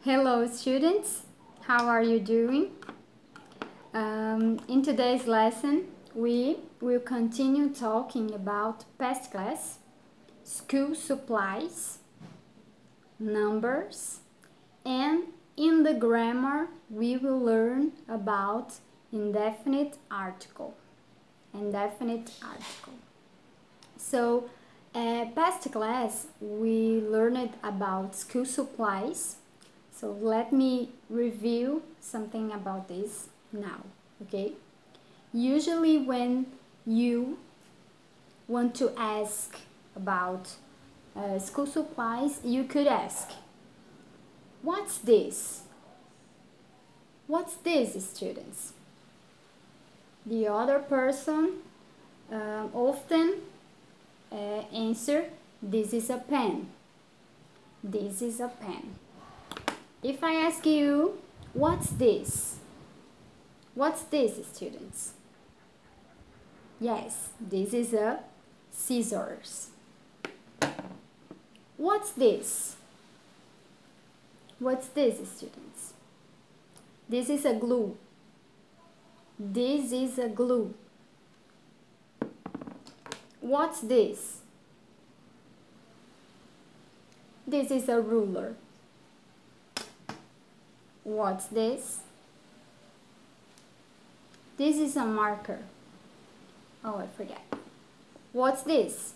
Hello students, how are you doing? In today's lesson, we will continue talking about past class, school supplies, numbers, and in the grammar, we will learn about indefinite article. So, past class, we learned about school supplies. So let me review something about this now, okay? Usually when you want to ask about school supplies, you could ask, what's this? What's this, students? The other person often answer, this is a pen. This is a pen. If I ask you, what's this? What's this, students? Yes, this is a scissors. What's this? What's this, students? This is a glue. This is a glue. What's this? This is a ruler. What's this? This is a marker. Oh, I forget. What's this?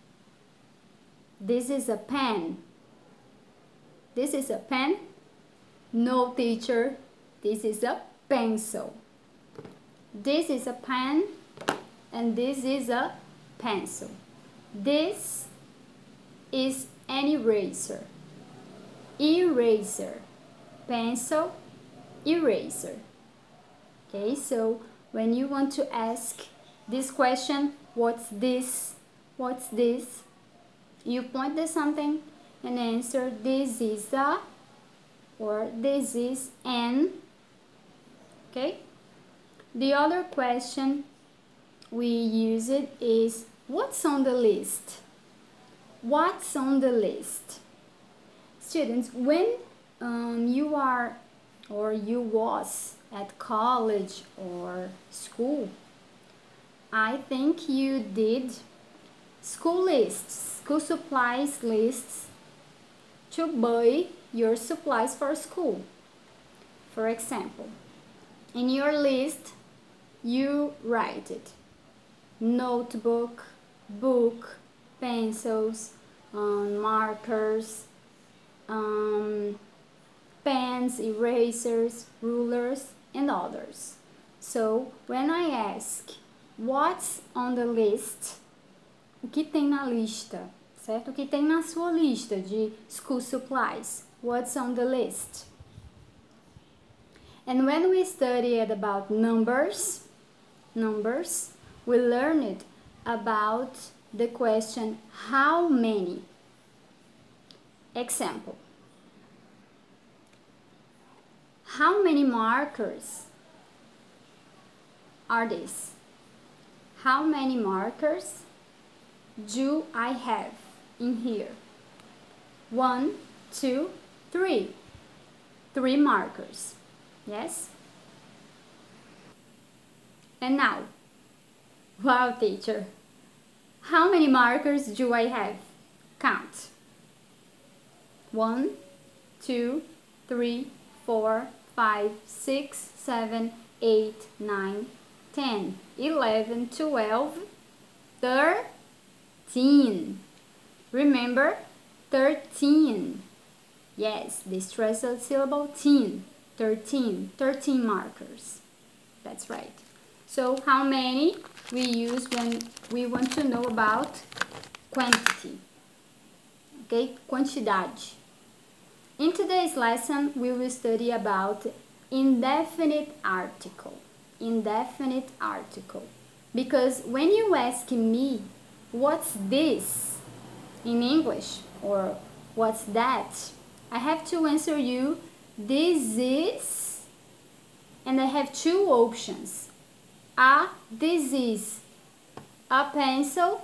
This is a pen. This is a pen? No, teacher. This is a pencil. This is a pen and this is a pencil. This is an eraser. Eraser. Pencil, eraser. Okay, so when you want to ask this question, what's this? What's this? You point to something and answer, this is a, or this is an. Okay? The other question we use it is, what's on the list? What's on the list? Students, when you are or you was at college or school, I think you did school lists, school supplies lists to buy your supplies for school. For example, in your list you write it, notebook, book, pencils, markers, pens, erasers, rulers, and others. So, when I ask, what's on the list? O que tem na lista, certo? O que tem na sua lista de school supplies? What's on the list? And when we studied about numbers, we learned about the question, how many? Example. How many markers are these? How many markers do I have in here? 1, 2, 3. 3 markers. Yes? And now, wow, teacher, how many markers do I have? Count. 1, 2, 3, 4, 5, 6, 7, 8, 9, 10, 11, 12, 13. Remember, 13. Yes, the stressed syllable, teen. 13 markers. That's right. So, how many we use when we want to know about quantity? Okay, quantidade. In today's lesson, we will study about indefinite article. Indefinite article. Because when you ask me, what's this in English, or what's that, I have to answer you, this is, and I have 2 options. This is a pencil.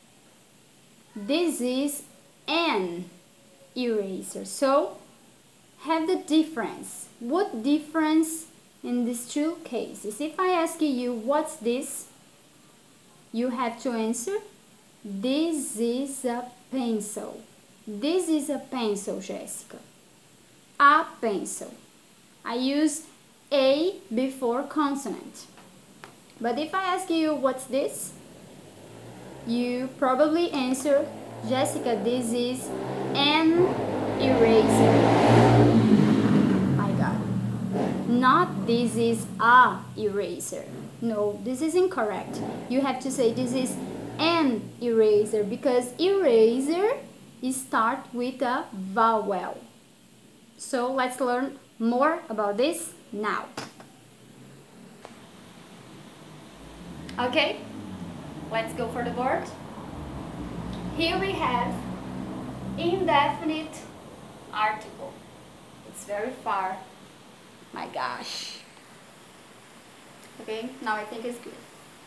This is an eraser. So have the difference. What difference in these two cases? If I ask you, what's this? You have to answer, this is a pencil. This is a pencil, Jessica. A pencil. I use A before consonant. But if I ask you, what's this? You probably answer, Jessica, this is an eraser. My God. Not this is a eraser. No, this is incorrect. You have to say this is an eraser because eraser start with a vowel. So let's learn more about this now. Okay, let's go for the board. Here we have indefinite article. It's very far. My gosh. Okay, now I think it's good.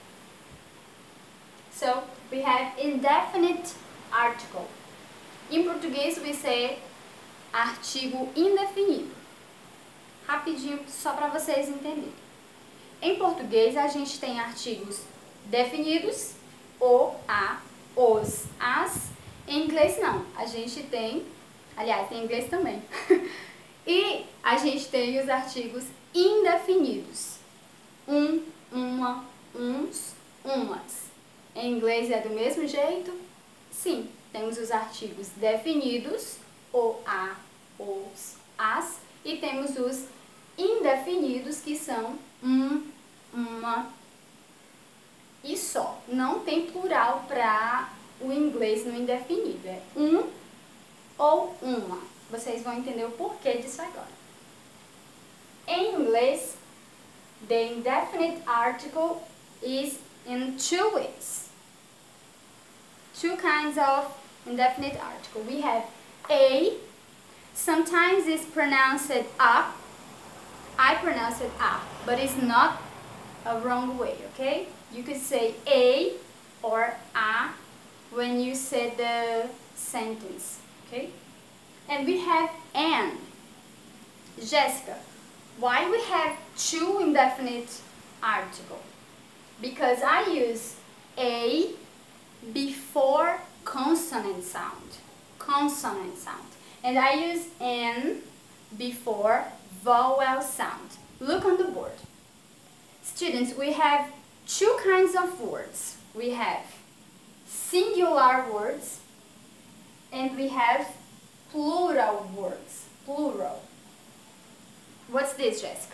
So we have indefinite article. Em português we say artigo indefinido. Rapidinho, só para vocês entenderem. Em português a gente tem artigos definidos, o, a, os, as. Em inglês não, a gente tem, aliás, tem em inglês também. E a gente tem os artigos indefinidos. Um, uma, uns, umas. Em inglês é do mesmo jeito? Sim, temos os artigos definidos, o, a, os, as, e temos os indefinidos que são um, uma e só. Não tem plural para o inglês no indefinido, é um ou uma. Vocês vão entender o porquê disso agora. Em inglês, the indefinite article is in two ways. Two kinds of indefinite article. We have a, sometimes it's pronounced a. I pronounce it a, but it's not a wrong way, okay? You could say a or a when you say the sentence, okay? And we have an. Jessica, why we have two indefinite article? Because I use a before consonant sound. Consonant sound. And I use an before vowel sound. Look on the board. Students, we have two kinds of words. We have singular words and we have plural words. Plural. What's this, Jessica?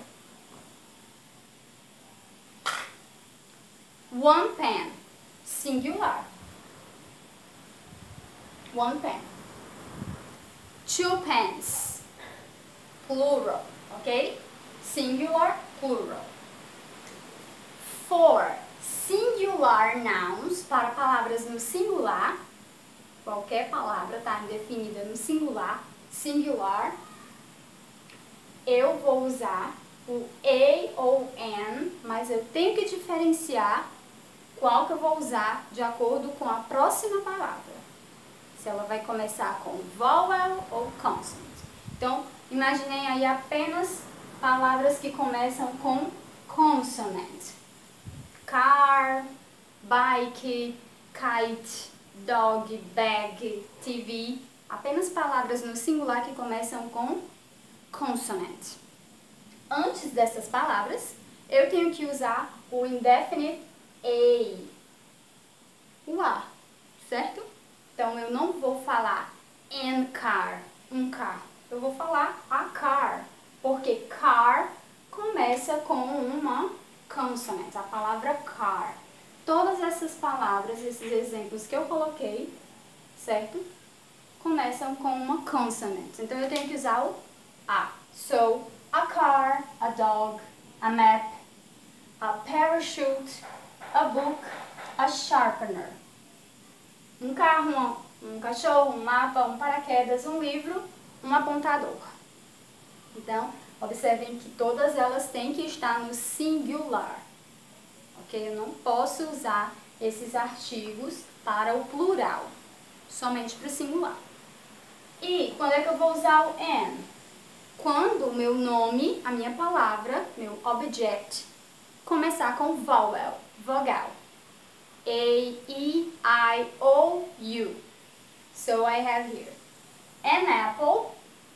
One pen. Singular. One pen. Two pens. Plural. Okay? Singular, plural. For singular nouns, para palavras no singular, qualquer palavra está definida no singular, singular, eu vou usar o a ou an, mas eu tenho que diferenciar qual que eu vou usar de acordo com a próxima palavra. Se ela vai começar com vowel ou consonant. Então, imaginem aí apenas palavras que começam com consonant. Car, bike, kite, dog, bag, TV. Apenas palavras no singular que começam com consonant. Antes dessas palavras, eu tenho que usar o indefinite a. O a, certo? Então, eu não vou falar an car, um carro. Eu vou falar a car, porque car começa com uma consonant, a palavra car. Todas essas palavras, esses exemplos que eu coloquei, certo? Começam com uma consonant. Então, eu tenho que usar o a. So, a car, a dog, a map, a parachute, a book, a sharpener. Um carro, um cachorro, um mapa, um paraquedas, um livro, um apontador. Então, observem que todas elas têm que estar no singular. Ok? Eu não posso usar esses artigos para o plural, somente para o singular. E quando é que eu vou usar o an? quando o meu nome, a minha palavra, meu object, começar com vowel, vogal. A, E, I, O, U. So I have here an apple,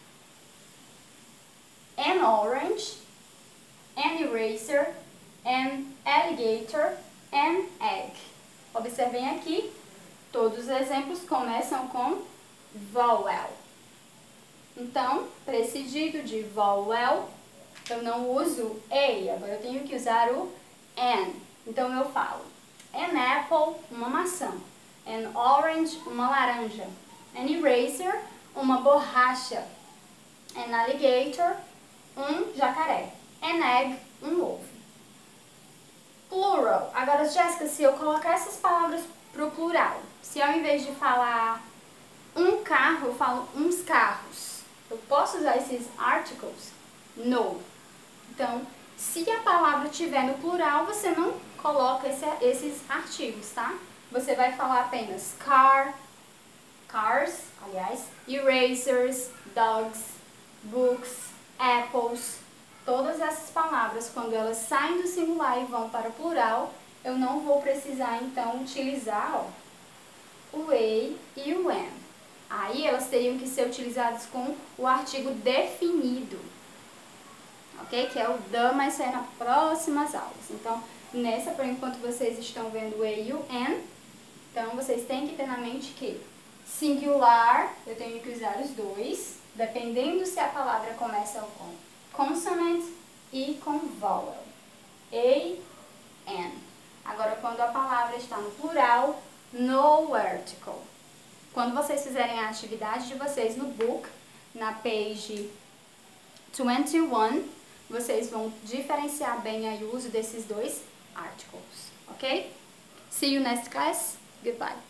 an orange, an eraser, an alligator, an egg. Observem aqui, todos os exemplos começam com vowel. Então, preciso de vowel, eu não uso A, agora eu tenho que usar o an. Então eu falo an apple, uma maçã, an orange, uma laranja, an eraser, uma borracha, an alligator, um jacaré, an egg, um ovo. Plural. Agora, Jéssica, se eu colocar essas palavras para o plural, se ao invés de falar um carro, eu falo uns carros, eu posso usar esses articles? No. Então, se a palavra estiver no plural, você não coloca esses artigos, tá? Você vai falar apenas cars, aliás, erasers, dogs, books, apples. Todas essas palavras, quando elas saem do singular e vão para o plural, eu não vou precisar, então, utilizar o a e o am. Aí elas teriam que ser utilizadas com o artigo definido, ok? Que é o the, mas sai nas próximas aulas. Então, nessa, por enquanto, vocês estão vendo o a e o am. Então, vocês têm que ter na mente que singular, eu tenho que usar os dois, dependendo se a palavra começa com consonant e com vowel. A, an. Agora, quando a palavra está no plural, no article. Quando vocês fizerem a atividade de vocês no book, na page 21, vocês vão diferenciar bem aí o uso desses dois articles, ok? See you next class. Goodbye.